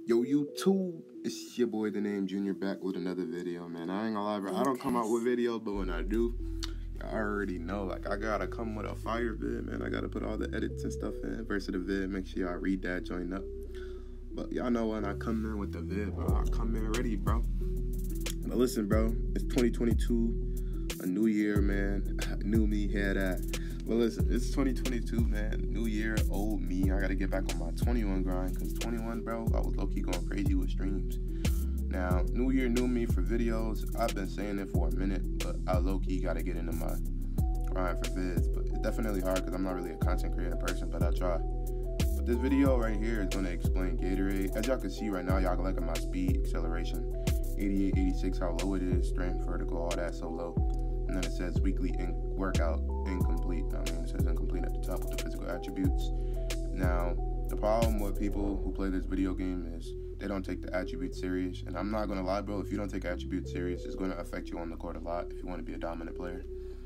Yo, YouTube, it's your boy, The Name Junior, back with another video, man. I ain't gonna lie, bro. I don't come out with videos, but when I do, I already know, like, I gotta come with a fire vid, man. I gotta put all the edits and stuff in versus the vid. Make sure y'all read that, join up. But y'all know when I come in with the vid, bro, I come in ready, bro. But listen, bro, it's 2022, a new year, man. New me, had that. But listen, it's 2022, man. New year, old me. I gotta get back on my 21 grind, because 21, bro, I was low-key going crazy with streams. Now, new year, new me for videos. I've been saying it for a minute, but I low-key gotta get into my grind for vids. But it's definitely hard because I'm not really a content creator person, but I try. But this video right here is gonna explain Gatorade. As y'all can see right now, y'all can look at my speed, acceleration, 88, 86, how low it is, strength, vertical, all that so low. And then it says weekly workout incomplete. I mean, it says incomplete at the top with the physical attributes. Now, the problem with people who play this video game is they don't take the attributes serious. And I'm not going to lie, bro, if you don't take attributes serious, it's going to affect you on the court a lot if you want to be a dominant player.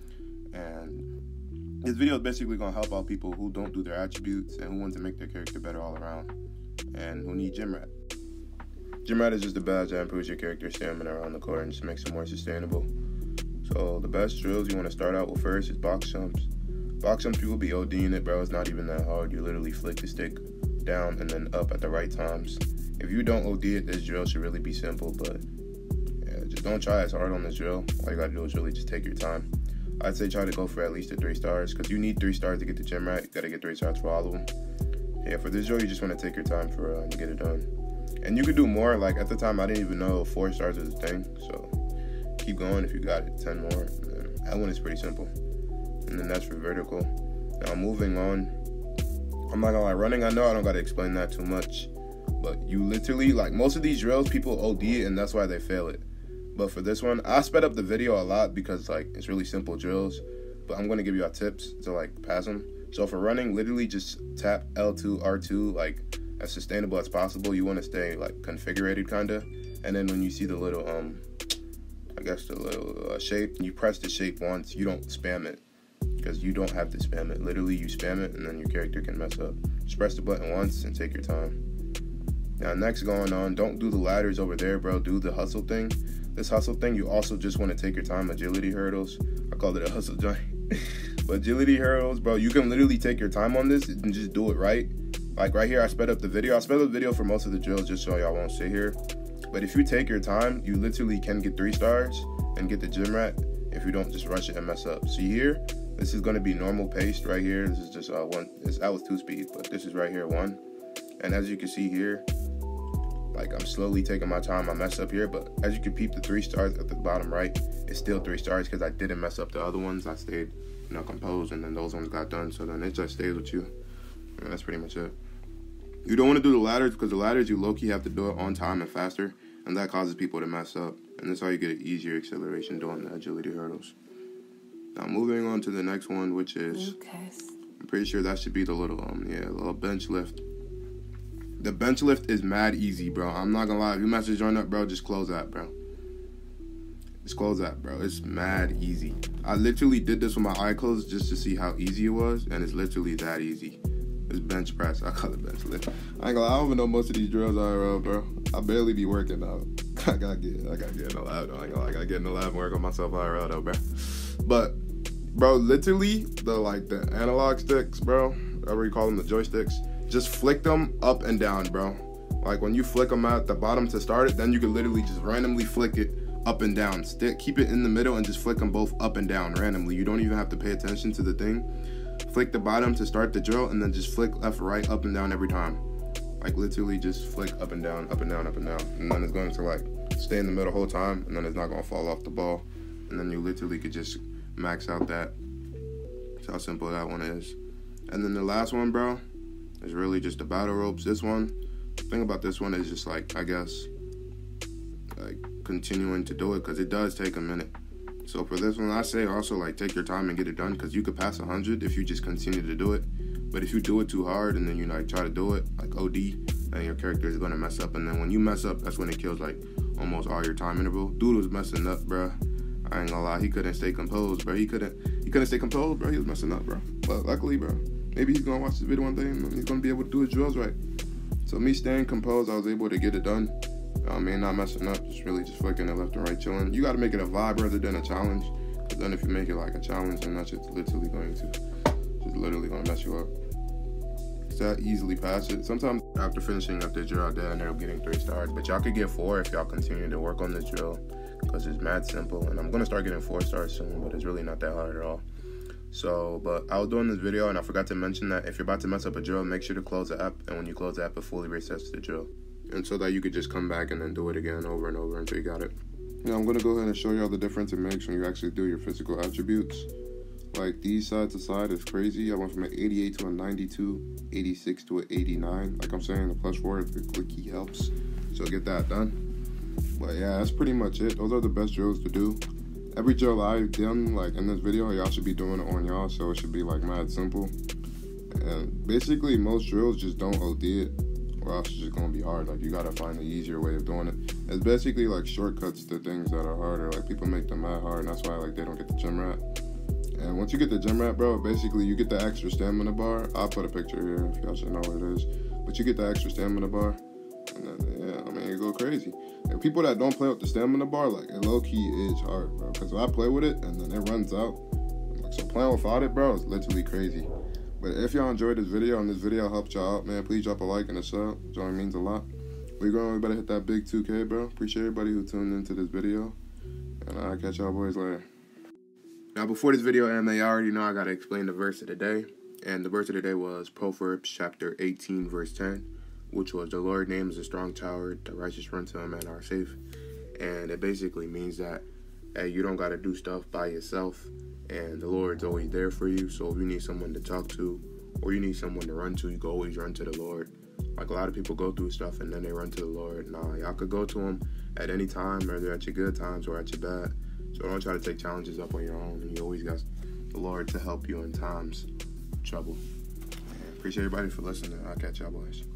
And this video is basically going to help out people who don't do their attributes and who want to make their character better all around and who need gym rat. Gym rat is just a badge that improves your character's stamina around the court and just makes it more sustainable. So the best drills you want to start out with first is box jumps. Box jumps, people be ODing it, bro. It's not even that hard. You literally flick the stick down and then up at the right times. If you don't OD it, this drill should really be simple, but yeah, just don't try as hard on this drill. All you gotta do is really just take your time. I'd say try to go for at least 3 stars, because you need 3 stars to get the gym right. You gotta get 3 stars for all of them. Yeah, for this drill, you just want to take your time to get it done. And you could do more. Like at the time, I didn't even know 4 stars was a thing, so keep going if you got it. 10 more. That one is pretty simple. And then that's for vertical. Now moving on. I'm not gonna lie, running, I know I don't gotta explain that too much. But you literally, like most of these drills, people OD it and that's why they fail it. But for this one, I sped up the video a lot because like it's really simple drills. But I'm gonna give you tips to like pass them. So for running, literally just tap L2, R2, like as sustainable as possible. You wanna stay like configured kinda. And then when you see the little I guess the little shape, you press the shape once. You don't spam it, because you don't have to spam it. Literally, you spam it, and then your character can mess up. Just press the button once and take your time. Now, next going on, don't do the ladders over there, bro. Do the hustle thing. This hustle thing, you also just want to take your time. Agility hurdles. I call it a hustle joint. But agility hurdles, bro, you can literally take your time on this and just do it right. Like right here, I sped up the video. I sped up the video for most of the drills just so y'all won't sit here. But if you take your time, you literally can get 3 stars and get the gym rat if you don't just rush it and mess up. See here, this is going to be normal paced right here. This is just one. That was 2 speed, but this is right here 1. And as you can see here, like I'm slowly taking my time. I mess up here, but as you can peep, the 3 stars at the bottom right, it's still 3 stars because I didn't mess up the other ones. I stayed, composed, and then those ones got done. So then it just stays with you. And that's pretty much it. You don't want to do the ladders because the ladders, you low-key have to do it on time and faster, and that causes people to mess up. And that's how you get an easier acceleration doing the agility hurdles. Now moving on to the next one, which is, I'm pretty sure that should be the little, little bench lift. The bench lift is mad easy, bro. I'm not gonna lie. If you mess with join up, bro, just close that, bro. Just close that, bro. It's mad easy. I literally did this with my eye closed just to see how easy it was, and it's literally that easy. It's bench press. I call it bench lift. I ain't gonna lie, I don't even know most of these drills are, bro. I barely be working out. I gotta get in the lab, though. I ain't gonna lie, I gotta get in the lab and work on myself IRL, though, bro. But, bro, literally, the analog sticks, bro, whatever you call them, the joysticks, just flick them up and down, bro. Like, when you flick them at the bottom to start it, then you can literally just randomly flick it up and down. Keep it in the middle and just flick them both up and down randomly. You don't even have to pay attention to the thing. Flick the bottom to start the drill, and then just flick left, right, up and down every time. Like literally just flick up and down, up and down, up and down. And then it's going to like stay in the middle the whole time, and then it's not going to fall off the ball. And then you literally could just max out that. That's how simple that one is. And then the last one, bro, is really just the battle ropes. This one, the thing about this one is just like, I guess, like continuing to do it, because it does take a minute. So for this one, I say also like take your time and get it done, because you could pass 100 if you just continue to do it. But if you do it too hard and then you like try to do it like OD, then your character is gonna mess up. And then when you mess up, that's when it kills like almost all your time interval. Dude was messing up, bro. I ain't gonna lie, he couldn't stay composed, bro. He couldn't stay composed, bro. He was messing up, bro. But luckily, bro, maybe he's gonna watch this video one day and he's gonna be able to do his drills right. So me staying composed, I was able to get it done. Not messing up, just flicking it left and right, chilling. You got to make it a vibe rather than a challenge. Because then if you make it like a challenge, then that shit's literally going to mess you up. That easily pass it. Sometimes after finishing up the drill, I ended up getting 3 stars, but y'all could get 4 if y'all continue to work on this drill, because it's mad simple, and I'm gonna start getting 4 stars soon, but it's really not that hard at all. So, but I was doing this video and I forgot to mention that if you're about to mess up a drill, make sure to close the app, and when you close the app, it fully resets the drill, and so that you could just come back and then do it again over and over until you got it. Now I'm gonna go ahead and show y'all the difference it makes when you actually do your physical attributes. Like, these side to side is crazy. I went from an 88 to a 92, 86 to an 89. Like I'm saying, the +4, the click key helps. So get that done. But yeah, that's pretty much it. Those are the best drills to do. Every drill I've done, like in this video, y'all should be doing it on y'all, so it should be like mad simple. And basically, most drills just don't OD it, or else it's just gonna be hard. Like, you gotta find the easier way of doing it. It's basically like shortcuts to things that are harder. Like, people make them mad hard, and that's why like they don't get the gym rat. And once you get the gym rat, bro, basically you get the extra stamina bar. I'll put a picture here if y'all should know what it is. But you get the extra stamina bar, and then, yeah, I mean, you go crazy. And people that don't play with the stamina bar, like, it low-key is hard, bro. Because I play with it, and then it runs out. Like, so playing without it, bro, is literally crazy. But if y'all enjoyed this video, and this video helped y'all out, man, please drop a like and a sub. It only means a lot. We better hit that big 2K, bro. Appreciate everybody who tuned into this video. And I'll catch y'all boys later. Now, before this video ends, you already know I gotta explain the verse of the day. And the verse of the day was Proverbs chapter 18, verse 10, which was, "The Lord names a strong tower, the righteous run to him and are safe." And it basically means that, hey, you don't gotta do stuff by yourself, and the Lord's always there for you. So if you need someone to talk to, or you need someone to run to, you can always run to the Lord. Like, a lot of people go through stuff and then they run to the Lord. Nah, y'all could go to him at any time, whether at your good times or at your bad. So don't try to take challenges up on your own, and you always got the Lord to help you in times of trouble. And appreciate everybody for listening. I'll catch y'all boys.